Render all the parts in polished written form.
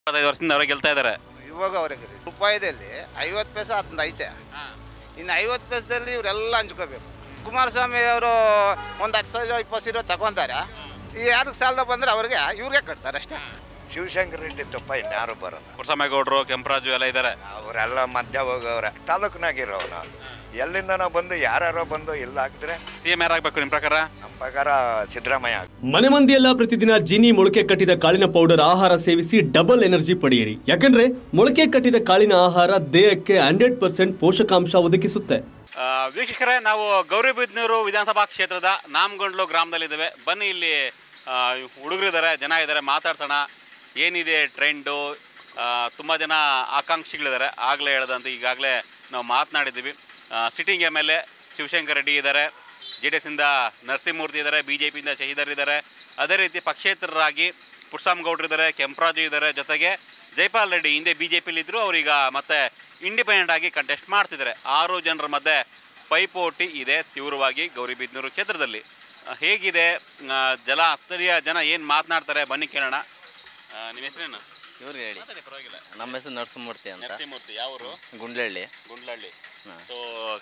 25 ವರ್ಷದಿಂದ ಅವರೇ ಗೆಲ್ತಾ ಇದ್ದಾರೆ. ಇವಾಗ ಅವರಿಗೆ ರೂಪಾಯಿದಲ್ಲಿ 50 ಪೈಸೆ ಅದೊಂದು ಐತೆ. ಇನ್ನು 50 ಪೈಸದಲ್ಲಿ ಇವರೆಲ್ಲ ಹಂಚ್ಕೋಬೇಕು. ಕುಮಾರಸ್ವಾಮಿ ಅವರು ಒಂದು 10,000 20,000 ತಗೊತಾರೆ. ಈ ಯಾರಿಗೆ ಸಾಲದ ಬಂದರೆ ಅವ್ರಿಗೆ ಇವ್ರಿಗೆ ಕಟ್ತಾರೆ ಅಷ್ಟೇ. ಶಿವಶಂಕರ ರೆಡ್ಡಿ ತಪ್ಪ ಇನ್ಯಾರು ಬರೋಲ್ಲ. ಪುರಸಮೇಗೌಡರು, ಕೆಂಪರಾಜು ಎಲ್ಲ ಇದ್ದಾರೆ. ಅವರೆಲ್ಲ ಮಧ್ಯ ಹೋಗವ್ರೆ. ತಾಲೂಕಿನಾಗಿರೋನ ಎಲ್ಲಿಂದನೋ ಬಂದು ಯಾರ್ಯಾರೋ ಬಂದು ಎಲ್ಲ ಹಾಕಿದ್ರೆ ಸಿಎಂ ಯಾರಾಗಬೇಕು ನಿಮ್ಮ ಪ್ರಕಾರ? ನಮ್ಮ ಪ್ರಕಾರ ಸಿದ್ದರಾಮಯ್ಯ. ಮನೆ ಮಂದಿಯೆಲ್ಲ ಪ್ರತಿದಿನ ಜೀನಿ ಮೊಳಕೆ ಕಟ್ಟಿದ ಕಾಳಿನ ಪೌಡರ್ ಆಹಾರ ಸೇವಿಸಿ ಡಬಲ್ ಎನರ್ಜಿ ಪಡೆಯಿರಿ. ಯಾಕಂದ್ರೆ ಮೊಳಕೆ ಕಟ್ಟಿದ ಕಾಳಿನ ಆಹಾರ ದೇಹಕ್ಕೆ 100% ಪೋಷಕಾಂಶ ಒದಗಿಸುತ್ತೆ. ವೀಕ್ಷಕರೇ, ನಾವು ಗೌರಿಬಿದನೂರು ವಿಧಾನಸಭಾ ಕ್ಷೇತ್ರದ ನಾಮಗೊಂಡ್ಲು ಗ್ರಾಮದಲ್ಲಿದ್ದೇವೆ. ಬನ್ನಿ, ಇಲ್ಲಿ ಹುಡುಗರಿದ್ದಾರೆ, ಜನ ಇದ್ದಾರೆ, ಮಾತಾಡ್ಸೋಣ. ಏನಿದೆ ಟ್ರೆಂಡು? ತುಂಬ ಜನ ಆಕಾಂಕ್ಷಿಗಳಿದ್ದಾರೆ. ಆಗಲೇ ಹೇಳ್ದಂತ ಈಗಾಗಲೇ ನಾವು ಮಾತನಾಡಿದ್ದೀವಿ. ಸಿಟ್ಟಿಂಗ್ MLA ಶಿವಶಂಕರ ರೆಡ್ಡಿ ಇದ್ದಾರೆ, JDS ಇಂದ ನರಸಿಂಹಮೂರ್ತಿ ಇದ್ದಾರೆ, BJPಯಿಂದ ಶಶಿಧರ್ ಇದ್ದಾರೆ. ಅದೇ ರೀತಿ ಪಕ್ಷೇತರರಾಗಿ ಪುರಸಮೇಗೌಡರು ಇದ್ದಾರೆ, ಕೆಂಪರಾಜು ಇದ್ದಾರೆ, ಜೊತೆಗೆ ಜೈಪಾಲ್ ರೆಡ್ಡಿ ಹಿಂದೆ BJPಲಿದ್ದರು, ಅವರೀಗ ಮತ್ತೆ ಇಂಡಿಪೆಂಡೆಂಟ್ ಆಗಿ ಕಂಟೆಸ್ಟ್ ಮಾಡ್ತಿದ್ದಾರೆ. 6 ಜನರ ಮಧ್ಯೆ ಪೈಪೋಟಿ ಇದೆ ತೀವ್ರವಾಗಿ ಗೌರಿಬಿದನೂರು ಕ್ಷೇತ್ರದಲ್ಲಿ. ಹೇಗಿದೆ ಸ್ಥಳೀಯ ಜನ ಏನು ಮಾತನಾಡ್ತಾರೆ ಬನ್ನಿ ಕೇಳೋಣ. ನಿಮ್ಮ ಹೆಸರೇನು? ಇವ್ರಿಗೆ ಹೇಳಿ. ಪರವಾಗಿಲ್ಲ. ನಮ್ಮ ಹೆಸರು ನರಸಿಂಹಮೂರ್ತಿ ಅಂತ. ನರಸಿಂಹಮೂರ್ತಿ. ಯಾವರು? ಗುಂಡ್ಲಹಳ್ಳಿ. ಸೊ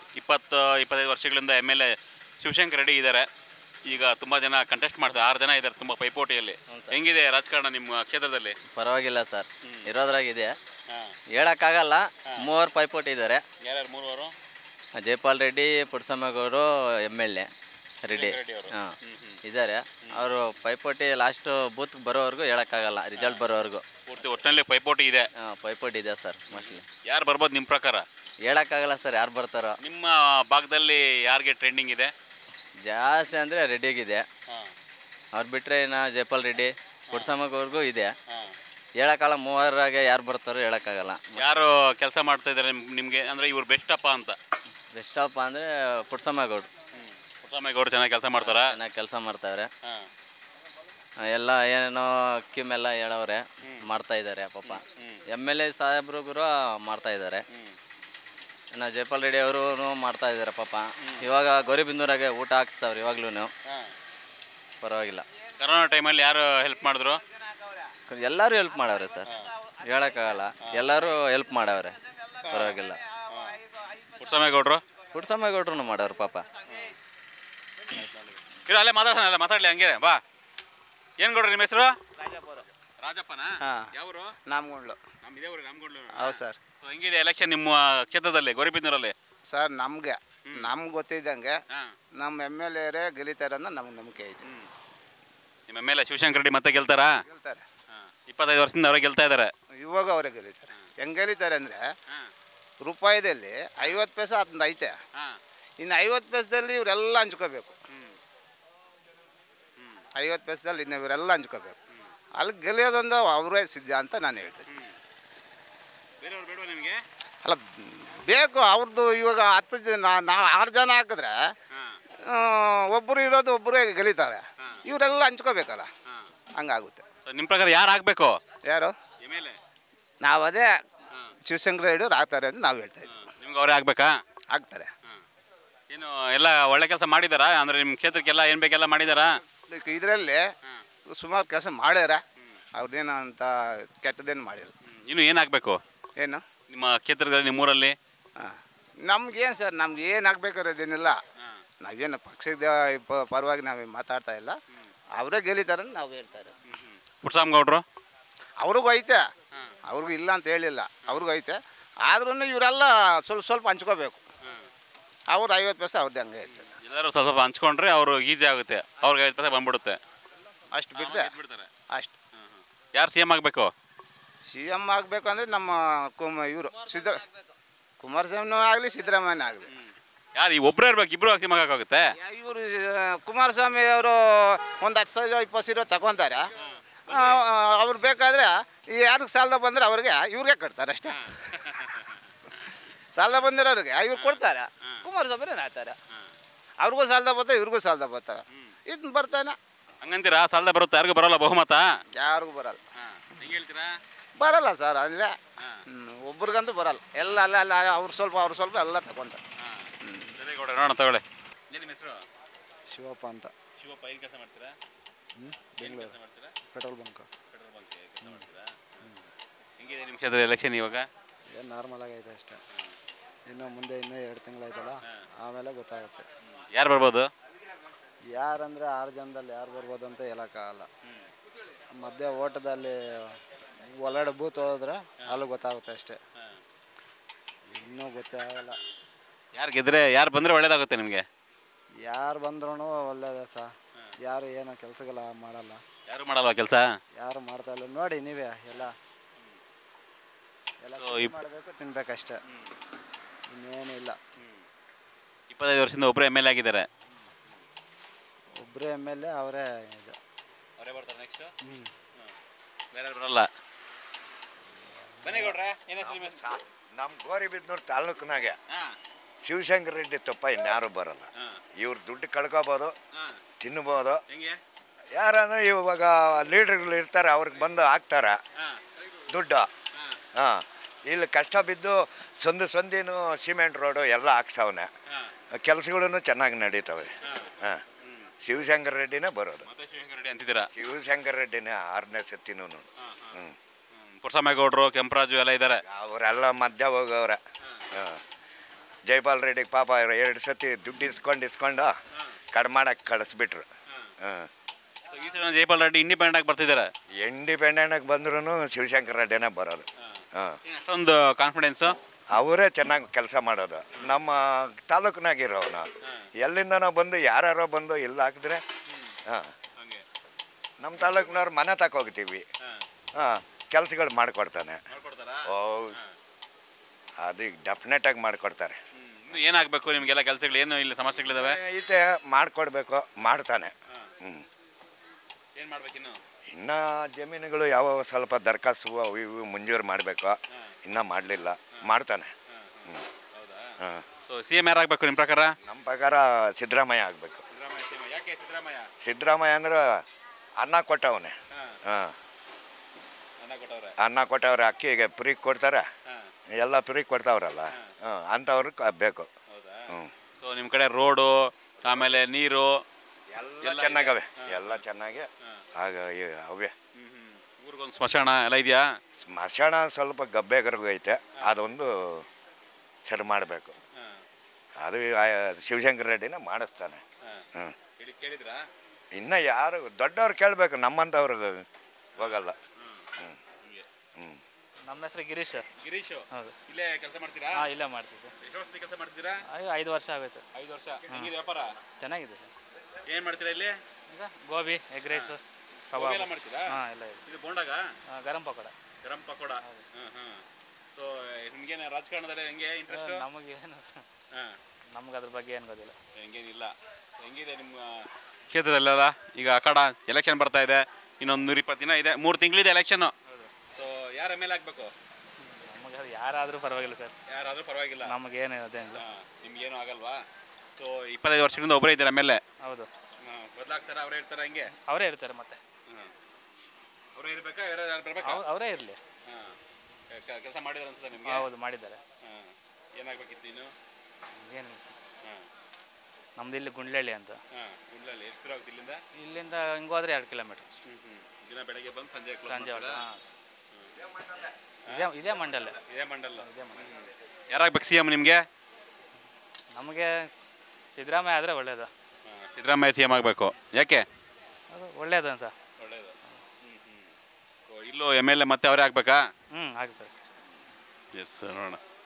20-25 ವರ್ಷಗಳಿಂದ MLA ಶಿವಶಂಕರ ರೆಡ್ಡಿ ಇದ್ದಾರೆ. ಈಗ ತುಂಬ ಜನ ಕಂಟೆಸ್ಟ್ ಮಾಡ್ತಾರೆ, 6 ಜನ ಇದ್ದಾರೆ ತುಂಬ ಪೈಪೋಟಿಯಲ್ಲಿ. ಹೆಂಗಿದೆ ರಾಜಕಾರಣ ನಿಮ್ಮ ಕ್ಷೇತ್ರದಲ್ಲಿ? ಪರವಾಗಿಲ್ಲ ಸರ್, ಇರೋದ್ರಾಗಿದೆ, ಹೇಳಕ್ಕಾಗಲ್ಲ. 3 ಪೈಪೋಟಿ ಇದ್ದಾರೆ. ಯಾರ್ಯಾರು 3? ಜೈಪಾಲ್ ರೆಡ್ಡಿ, ಪುರಸಮೇಗೌಡರು, MLA ರೆಡ್ಡಿ ಹಾಂ ಇದ್ದಾರೆ. ಅವರು ಪೈಪೋಟಿ ಲಾಸ್ಟ್ ಬೂತ್ ಬರೋವರೆಗೂ ಹೇಳಕ್ಕಾಗಲ್ಲ, ರಿಸಲ್ಟ್ ಬರೋವರೆಗೂ. ಪೂರ್ತಿ ಒಟ್ಟಿನಲ್ಲಿ ಪೈಪೋಟಿ ಇದೆ. ಪೈಪೋಟಿ ಇದೆ ಸರ್. ಮೋಸ್ಟ್ಲಿ ಯಾರು ಬರ್ಬೋದು ನಿಮ್ಮ ಪ್ರಕಾರ? ಹೇಳಕ್ಕಾಗಲ್ಲ ಸರ್, ಯಾರು ಬರ್ತಾರೋ. ನಿಮ್ಮ ಭಾಗದಲ್ಲಿ ಯಾರಿಗೆ ಟ್ರೆಂಡಿಂಗ್ ಇದೆ ಜಾಸ್ತಿ ಅಂದರೆ ರೆಡ್ಡಿಗಿದೆ. ಅವ್ರು ಬಿಟ್ಟರೆ ಇನ್ನು ಜೈಪಾಲ್ ರೆಡ್ಡಿ, ಪುರಸಮೇಗೌಡರಿಗೂ ಇದೆ. ಹೇಳಕ್ಕಾಗಲ್ಲ, 3ರಾಗೆ ಯಾರು ಬರ್ತಾರೋ ಹೇಳಕ್ಕಾಗಲ್ಲ. ಯಾರು ಕೆಲಸ ಮಾಡ್ತಾ ಇದ್ದಾರೆ ನಿಮಗೆ ಅಂದರೆ ಇವ್ರು ಬೆಸ್ಟಪ್ಪ ಅಂತ? ಬೆಸ್ಟಪ್ಪ ಅಂದರೆ ಪುರಸಮೇಗೌಡರು. ಪುರಸಮೇಗೌಡರು ಚೆನ್ನಾಗಿ ಕೆಲಸ ಮಾಡ್ತಾರಾ? ಚೆನ್ನಾಗಿ ಕೆಲಸ ಮಾಡ್ತಾವ್ರೆ. ಎಲ್ಲ ಏನೇನೋ ಸ್ಕೀಮೆಲ್ಲ ಹೇಳವ್ರೆ, ಮಾಡ್ತಾ ಇದ್ದಾರೆ ಪಾಪ. MLA ಸಾಹೇಬ್ರಿಗೂ ಮಾಡ್ತಾ ಇದ್ದಾರೆ. ಇನ್ನು ಜೈಪಾಲ್ ರೆಡ್ಡಿ ಅವರು ಮಾಡ್ತಾ ಇದ್ದಾರೆ ಪಾಪ. ಇವಾಗ ಗೌರಿಬಿದನೂರಾಗೆ ಊಟ ಹಾಕ್ಸ್ತಾವ್ರೆ ಇವಾಗ್ಲೂ. ಪರವಾಗಿಲ್ಲ. ಕರೋನಾ ಟೈಮಲ್ಲಿ ಯಾರು ಹೆಲ್ಪ್ ಮಾಡಿದ್ರು? ಎಲ್ಲರೂ ಹೆಲ್ಪ್ ಮಾಡವ್ರೆ ಸರ್, ಹೇಳೋಕ್ಕಾಗಲ್ಲ, ಎಲ್ಲರೂ ಹೆಲ್ಪ್ ಮಾಡವ್ರೆ. ಪರವಾಗಿಲ್ಲ. ಪುರಸಮೇಗೌಡರು ಮಾಡವ್ರು ಪಾಪ. ಅಲ್ಲೇ ಮಾತಾಡ್ಸೋಣ, ಮಾತಾಡಲಿ ಹಂಗೆ ಬಾ. ಏನು ಗೌಡ್ರಿ ನಿಮ್ಮ ಹೆಸರು? ರಾಜಪ್ಪನ. ಯಾವರು? ನಾಮಗೊಂಡ್ಲು. ನಾಮಗೊಂಡ್ಲು. ಹೌದು ಸರ್. ಹೆಂಗಿದೆ ಎಲೆಕ್ಷನ್ ನಿಮ್ಮ ಕ್ಷೇತ್ರದಲ್ಲಿ ಗೌರಿಬಿದನೂರಲ್ಲಿ? ಸರ್, ನಮ್ಗೆ ಗೊತ್ತಿದ್ದಂಗೆ ನಮ್ಮ MLA ಗೆಲ್ಲಿತಾರೆ ಅನ್ನೋ ನಮ್ಗೆ ನಂಬಿಕೆ ಐತೆ. ನಿಮ್ಮ MLA ಶಿವಶಂಕರ ರೆಡ್ಡಿ ಮತ್ತೆ ಗೆಲ್ತಾರಾ? ಗೆಲ್ತಾರೆ. 25 ವರ್ಷದಿಂದ ಅವರೇ ಗೆಲ್ತಾ ಇದ್ದಾರೆ. ಇವಾಗ ಅವರೇ ಗೆಲ್ಲಿತಾರೆ. ಹೆಂಗೆ ಗೆಲ್ಲಿತಾರೆ ಅಂದರೆ ರೂಪಾಯಿದಲ್ಲಿ 50 ಪೈಸೆ ಅದೊಂದು ಐತೆ. ಇನ್ನು 50 ಪೈಸದಲ್ಲಿ ಇವರೆಲ್ಲ ಹಂಚ್ಕೋಬೇಕು. 50 ಪೈಸದಲ್ಲಿ ಇನ್ನು ಇವರೆಲ್ಲ ಹಂಚ್ಕೋಬೇಕು. ಅಲ್ಲಿ ಗೆಲ್ಲಿಯೋದೊಂದು ಅವರೇ ಸಿದ್ಧ ಅಂತ ನಾನು ಹೇಳ್ತೀನಿ. ನಿಮಗೆ ಅಲ್ಲ, ಬೇಕು ಅವ್ರದ್ದು. ಇವಾಗ 10 ಜನ, 6 ಜನ ಹಾಕಿದ್ರೆ ಒಬ್ಬರು ಇರೋದು ಒಬ್ಬರೇ ಗೆಲ್ಲಿತಾರೆ. ಇವರೆಲ್ಲ ಹಂಚ್ಕೋಬೇಕಲ್ಲ, ಹಂಗಾಗುತ್ತೆ. ನಿಮ್ಮ ಪ್ರಕಾರ ಯಾರು ಆಗಬೇಕು? ಯಾರು? ನಾವು ಅದೇ ಶಿವಶಂಕರ ರೆಡ್ಡಿ ಆಗ್ತಾರೆ ಅಂತ ನಾವು ಹೇಳ್ತಾ ಇದ್ದೀವಿ. ನಿಮ್ಗೆ ಅವರೇ ಆಗಬೇಕಾ? ಆಗ್ತಾರೆ. ಏನು ಎಲ್ಲ ಒಳ್ಳೆ ಕೆಲಸ ಮಾಡಿದಾರಾ? ಅಂದರೆ ನಿಮ್ಮ ಕ್ಷೇತ್ರಕ್ಕೆಲ್ಲ ಏನು ಬೇಕೆಲ್ಲ ಮಾಡಿದಾರಾ? ಇದರಲ್ಲಿ ಸುಮಾರು ಕೆಲಸ ಮಾಡ್ಯಾರ. ಅವ್ರದ್ದೇನು ಅಂತ ಕೆಟ್ಟದೇನು ಮಾಡಿಲ್ಲ. ಇನ್ನು ಏನಾಗಬೇಕು? ಏನು ನಿಮ್ಮ ಕ್ಷೇತ್ರದಲ್ಲಿ, ನಿಮ್ಮೂರಲ್ಲಿ? ನಮ್ಗೇನು ಸರ್, ನಮ್ಗೆ ಏನು ಆಗ್ಬೇಕಾರೋದೇನಿಲ್ಲ. ನಾವೇನು ಪಕ್ಷದ ಪರವಾಗಿ ನಾವು ಮಾತಾಡ್ತಾ ಇಲ್ಲ. ಅವರೇ ಗೆಲ್ಲಿತಾರೆ ಅಂತ ನಾವು ಹೇಳ್ತಾರೆ. ಪುರಸಮೇಗೌಡರು ಅವ್ರಿಗೂ ಐತೆ, ಅವ್ರಿಗೂ ಇಲ್ಲ ಅಂತ ಹೇಳಿಲ್ಲ, ಅವ್ರಿಗೂ ಐತೆ. ಆದ್ರೂ ಇವರೆಲ್ಲ ಸ್ವಲ್ಪ ಹಂಚ್ಕೋಬೇಕು. ಅವ್ರು 50 ಪೈಸೆ ಅವ್ರದ್ದು ಹಂಗೆ ಇರ್ತದೆ. ಎಲ್ಲರೂ ಸ್ವಲ್ಪ ಹಂಚ್ಕೊಂಡ್ರೆ ಅವರು ಈಸಿ ಆಗುತ್ತೆ, ಅವ್ರಿಗೆ 50 ಪೈಸೆ ಬಂದ್ಬಿಡುತ್ತೆ. ಅಷ್ಟು ಬಿಟ್ಟರೆ ಅಷ್ಟು. ಯಾರು CM ಆಗಬೇಕು? CM ಆಗಬೇಕಂದ್ರೆ ನಮ್ಮ ಇವರು ಕುಮಾರಸ್ವಾಮಿನೂ ಆಗಲಿ, ಸಿದ್ದರಾಮಯ್ಯನೂ ಆಗಲಿ. ಯಾರು ಈ ಒಬ್ಬರೇ ಇರ್ಬೇಕು, ಇಬ್ಬರು ಹಾಕಿ ಮಗಾಗುತ್ತೆ? ಇವರು ಕುಮಾರಸ್ವಾಮಿ ಅವರು ಒಂದು 10,000 20,000 ತಗೊತಾರೆ. ಅವ್ರು ಬೇಕಾದರೆ ಈ ಯಾರಿಗೆ ಸಾಲದ ಬಂದರೆ ಅವ್ರಿಗೆ ಇವ್ರಿಗೆ ಕಟ್ತಾರೆ ಅಷ್ಟೇ. ಸಾಲದ ಬಂದಿರೋರಿಗೆ ಇವ್ರು ಕೊಡ್ತಾರೆ, ಕುಮಾರಸ್ವಾಮಿನೇ ಹಾಕ್ತಾರೆ. ಅವ್ರಿಗೂ ಸಾಲದ ಬರ್ತಾರೆ, ಇವ್ರಿಗೂ ಸಾಲದ ಬರ್ತಾರೆ. ಇದನ್ನ ಬರ್ತಾನೆ ಹಂಗಂತೀರಾ? ಸಾಲದ ಬರುತ್ತೆ, ಯಾರಿಗೂ ಬರೋಲ್ಲ ಬಹುಮತ? ಯಾರಿಗೂ ಬರಲ್ಲ. ಹೆಂಗೆ ಹೇಳ್ತೀರಾ? ಬರಲ್ಲ ಸರ್, ಅಲ್ಲೇ ಒಬ್ರಿಗಂತೂ ಬರಲ್ಲ. ಎಲ್ಲ ಅಲ್ಲ ಅವ್ರು ಸ್ವಲ್ಪ ಎಲ್ಲ ತಗೊಂತಾರೆ. ನೋಡೋಣ ತಗೊಳ್ಳಿ. ನಿಮ್ಮ ಹೆಸರು? ಶಿವಪ್ಪ ಅಂತ. ಶಿವಪ್ಪ, ಏನು ಕೆಲಸ ಮಾಡ್ತೀರಾ? Bengaluru petrol bunk. ಹೆಂಗಿದೆ ನಿಮ್ಮ ಕ್ಷೇತ್ರ ಎಲೆಕ್ಷನ್ ಇವಾಗ? ಏನು ನಾರ್ಮಲ್ ಆಗೈತೆ ಅಷ್ಟೇ. ಇನ್ನು ಮುಂದೆ ಇನ್ನೂ 2 ತಿಂಗಳಾಯ್ತಲ್ಲ, ಆಮೇಲೆ ಗೊತ್ತಾಗುತ್ತೆ ಯಾರು ಬರ್ಬೋದು? ಯಾರಂದರೆ 6 ಜನದಲ್ಲಿ ಯಾರು ಬರ್ಬೋದು ಅಂತ ಹೇಳೋಕ್ಕಾಗಲ್ಲ. ಮಧ್ಯೆ ಓಟದಲ್ಲಿ ಒಳಗಡೆ ಬೂತ್ ಹೋದ್ರೆ ಅಲ್ಲಿ ಗೊತ್ತಾಗುತ್ತೆ ಅಷ್ಟೇ, ಇನ್ನೂ ಗೊತ್ತೇ ಆಗಲ್ಲ. ಯಾರು ಗೆದ್ರೆ ಯಾರು ಬಂದರೆ ಒಳ್ಳೇದಾಗುತ್ತೆ ನಿಮಗೆ? ಯಾರು ಬಂದ್ರೂ ಒಳ್ಳೇದೇ ಯಾರು ಏನೋ ಕೆಲಸಗಳ ಮಾಡಲ್ಲ. ಯಾರು ಮಾಡಲ್ವಾ ಕೆಲಸ? ಯಾರು ಮಾಡ್ತಾ ಇಲ್ಲ ನೋಡಿ ನೀವೇ ಎಲ್ಲ ಮಾಡಬೇಕು, ತಿನ್ಬೇಕಷ್ಟೇ, ಇನ್ನೇನು ಇಲ್ಲ. 25 ವರ್ಷದಿಂದ ಒಬ್ಬರೇ ಎಮ್ ಎಲ್ ಎ ಆಗಿದ್ದಾರೆ. ಒಬ್ಬರೇ ಎಮ್ ಎಲ್ ಎ ಅವರೇ ಇದು. ಅವರೇ ಬರ್ತಾರೆ ನೆಕ್ಸ್ಟ್? ಬೇರೆ ಬರಲ್ಲ. ಬನ್ನಿಗೌಡ್ರೆ, ಏನು ಹೆಸರು? ನಮ್ಮ ಗೋರಿಬಿದನೂರು ತಾಲೂಕಿನಾಗೆ ಶಿವಶಂಕರ ರೆಡ್ಡಿ ತಪ್ಪ ಇನ್ಯಾರು ಬರಲ್ಲ. ಇವ್ರು ದುಡ್ಡು ಕಳ್ಕೊಬೋದು, ತಿನ್ಬೋದು. ಯಾರಂದ್ರೆ ಇವಾಗ ಲೀಡರ್ಗಳು ಇರ್ತಾರೆ, ಅವ್ರಿಗೆ ಬಂದು ಹಾಕ್ತಾರೆ ದುಡ್ಡು. ಇಲ್ಲಿ ಕಷ್ಟ ಬಿದ್ದು ಸಂದಿನೂ ಸಿಮೆಂಟ್ ರೋಡು ಎಲ್ಲ ಹಾಕ್ಸವನೆ, ಕೆಲಸಗಳೂ ಚೆನ್ನಾಗಿ ನಡೀತವೆ. ಶಿವಶಂಕರ ರೆಡ್ಡಿನೇ ಬರೋದು. ಶಿವಶಂಕರ ರೆಡ್ಡಿನೇ 6ನೇ ಸತಿನೂ. ಪುರಸಮೇಗೌಡರು, ಕೆಂಪರಾಜು ಎಲ್ಲ ಇದ್ದಾರೆ, ಅವರೆಲ್ಲ ಮಧ್ಯ ಹೋಗವ್ರೆ. ಜೈಪಾಲ್ ರೆಡ್ಡಿಗೆ ಪಾಪ 2 ಸತಿ ದುಡ್ಡು ಇಸ್ಕೊಂಡು ಕಡ್ಮಾಡಕ್ಕೆ ಕಳಿಸ್ಬಿಟ್ರು. ಜೈಪಾಲ್ ರೆಡ್ಡಿ ಇಂಡಿಪೆಂಡೆಂಟ್ ಆಗಿ ಬರ್ತಿದ್ದಾರೆ. ಇಂಡಿಪೆಂಡೆಂಟ್ ಆಗಿ ಬಂದ್ರೂ ಶಿವಶಂಕರ ರೆಡ್ಡಿನೇ ಬರೋದು. ಅಷ್ಟೊಂದು ಕಾನ್ಫಿಡೆನ್ಸು. ಅವರೇ ಚೆನ್ನಾಗಿ ಕೆಲಸ ಮಾಡೋದು. ನಮ್ಮ ತಾಲೂಕಿನಾಗಿರೋನು ಎಲ್ಲಿಂದನೋ ಬಂದು ಯಾರೋ ಬಂದು ಇಲ್ಲಿ ಹಾಕಿದ್ರೆ ನಮ್ಮ ತಾಲೂಕಿನವ್ರು ಮನೆ ತಗೋಗ್ತೀವಿ, ಕೆಲಸಗಳು ಮಾಡಿಕೊಡ್ತಾನೆ. ಓ, ಅದು ಡೆಫಿನೆಟಾಗಿ ಮಾಡಿಕೊಡ್ತಾರೆ. ಏನಾಗಬೇಕು ನಿಮಗೆಲ್ಲ ಕೆಲಸಗಳು? ಏನು ಇಲ್ಲಿ ಸಮಸ್ಯೆಗಳಿದಾವೆ? ಐತೆ, ಮಾಡಿಕೊಡ್ಬೇಕು, ಮಾಡ್ತಾನೆ. ಏನು ಮಾಡ್ಬೇಕಿನ್ನು? ಇನ್ನು ಜಮೀನುಗಳು ಯಾವ ಸ್ವಲ್ಪ ದರಖಾಸ್ತು ಅವು ಇವು ಮಂಜೂರು ಮಾಡಬೇಕು, ಇನ್ನೂ ಮಾಡಲಿಲ್ಲ, ಮಾಡ್ತಾನೆ. ಹಾಂ. ಸೊ ಸಿ ಎಮ್ ಯಾರಾಗಬೇಕು ನಿಮ್ಮ ಪ್ರಕಾರ? ನಮ್ಮ ಪ್ರಕಾರ ಸಿದ್ದರಾಮಯ್ಯ ಆಗಬೇಕು. ಯಾಕೆ ಸಿದ್ದರಾಮಯ್ಯ? ಸಿದ್ದರಾಮಯ್ಯ ಅಂದ್ರೆ ಅನ್ನ ಕೊಟ್ಟವನೇ. ಅನ್ನ ಕೊಟ್ಟವ್ರೆ, ಅಕ್ಕಿಗೆ ಫ್ರೀ ಕೊಡ್ತಾರೆ, ಎಲ್ಲ ಫ್ರೀ ಕೊಡ್ತಾವ್ರಲ್ಲ, ಅಂಥವ್ರು ಬೇಕು. ಸೊ ನಿಮ್ಮ ಕಡೆ ರೋಡು, ಆಮೇಲೆ ನೀರು ಎಲ್ಲ ಚೆನ್ನಾಗವೆ, ಎಲ್ಲ ಚೆನ್ನಾಗಿ ಆಗ ಅವೇ. ಊರಿಗೊಂದು ಸ್ಮಶಾನ ಎಲ್ಲ ಇದೆಯಾ? ಸ್ಮಶಾನ ಸ್ವಲ್ಪ ಗಬ್ಬೆಗರ್ಗೂ ಐತೆ, ಅದೊಂದು ಸರಿ ಮಾಡಬೇಕು. ಅದು ಶಿವಶಂಕರ ರೆಡ್ಡಿನ ಮಾಡಿಸ್ತಾನೆ. ಕೇಳಿದ್ರಾ? ಇನ್ನು ಯಾರು ದೊಡ್ಡವ್ರು ಕೇಳಬೇಕು, ನಮ್ಮಂಥವ್ರು ಹೋಗಲ್ಲ. ನಮ್ಮ ಹೆಸರು ಗಿರೀಶ್. ಗಿರೀಶ್, ಹೌದು. ಇಲ್ಲೇ ಕೆಲಸ ಮಾಡ್ತೀರಾ? ಹಾಂ, ಇಲ್ಲೇ ಮಾಡ್ತೀವಿ. ಎಷ್ಟು ವರ್ಷದಿಂದ ಕೆಲಸ ಮಾಡ್ತೀರಾ? 5 ವರ್ಷ ಆಗೋಯ್ತು. 5 ವರ್ಷ. ಹೆಂಗಿದೆ ವ್ಯಾಪಾರ? ಚೆನ್ನಾಗಿದೆ. ಏನು ಮಾಡ್ತೀರಾ ಇಲ್ಲಿ? ಈಗ ಗೋಬಿ, ಎಗ್ ರೈಸು, ಕಬಾಬ್ ಎಲ್ಲ ಮಾಡ್ತೀರಾ? ಹಾಂ, ಎಲ್ಲ ಇದೆ. ಇದು ಬೋಂಡಾಗ? ಗರಂ ಪಕೋಡ. ಗರಂ ಪಕೋಡ. ಸೊ ನಿಮ್ಗೇನು ರಾಜಕಾರಣದಲ್ಲಿ ಹೆಂಗೆ ಇಂಟ್ರೆಸ್ಟ್? ನಮಗೇನು ನಮ್ಗೆ ಅದ್ರ ಬಗ್ಗೆ ಏನು ಗೊತ್ತಿಲ್ಲ. ಹೆಂಗೇನಿಲ್ಲ. ಹೆಂಗಿದೆ ನಿಮ್ಮ ಕ್ಷೇತ್ರದಲ್ಲೆಲ್ಲ? ಈಗ ಅಖಾಡ ಎಲೆಕ್ಷನ್ ಬರ್ತಾ ಇದೆ, ಇನ್ನೊಂದು 120 ದಿನ ಇದೆ, 3 ತಿಂಗಳಿದೆ ಎಲೆಕ್ಷನ್ನು. ಸೊ ಯಾರ ಮೇಲೆ ಆಗಬೇಕು? ನಮಗೆ ಯಾರಾದರೂ ಪರವಾಗಿಲ್ಲ ಸರ್. ಯಾರಾದರೂ ಪರವಾಗಿಲ್ಲ, ನಮಗೇನು ಅದೇನಿಲ್ಲ. ನಿಮ್ಗೇನು ಆಗಲ್ವಾ? ಸೊ 25 ವರ್ಷದಿಂದ ಒಬ್ಬರೇ ಇದ್ದಾರೆ ಮೇಲೆ. ಹೌದು. ಬದಲಾಗ್ತಾರೆ, ಅವರೇ ಇರ್ತಾರೆ? ಹಂಗೆ ಅವರೇ ಇರ್ತಾರೆ. ಮತ್ತೆ ಅವರೇ ಇರಬೇಕಾ? ಯಾರು ಬರಬೇಕಾ? ಅವರೇ ಇರಲಿ. ಕೆಲಸ ಮಾಡಿದಾರೆ ಅನ್ಸುತ್ತೆ ನಿಮಗೆ? ಹೌದು, ಮಾಡಿದ್ದಾರೆ. ಏನಾಗಬೇಕಿತ್ತು ಇನ್ನು? ಏನಿಲ್ಲ ಸರ್. ನಮ್ದು ಇಲ್ಲಿ ಗುಂಡ್ಲಳ್ಳಿ ಅಂತ. ಗುಂಡ್ಲಳ್ಳಿ ಎಷ್ಟು ದೂರ ಆಗುತ್ತೆ ಇಲ್ಲಿಂದ? ಇಲ್ಲಿಂದ ಹಿಂಗೆ ಹೋದ್ರೆ 2 ಕಿಲೋಮೀಟ್ರ್. ದಿನ ಬೆಳಗ್ಗೆ ಬಂದು ಸಂಜೆ ಹೊರಟ. ಇದೇ ಮಂಡಲ. ಇದೇ ಮಂಡಲ. ಯಾರಾಗಬೇಕು ಸಿ ಎಮ್ ನಿಮಗೆ? ನಮಗೆ ಸಿದ್ದರಾಮಯ್ಯ ಆದರೆ ಒಳ್ಳೇದು. ಸಿದ್ದರಾಮಯ್ಯ ಸಿ ಎಮ್ ಆಗಬೇಕು. ಯಾಕೆ? ಅದು ಒಳ್ಳೇದು ಅಂತ. ಒಳ್ಳೇದು. ಇಲ್ಲೂ ಎಮ್ ಎಲ್ ಎ ಮತ್ತೆ ಅವರೇ ಆಗಬೇಕಾ? ಆಗ್ತಾರೆ. ಎಸ್, ನೋಡೋಣ.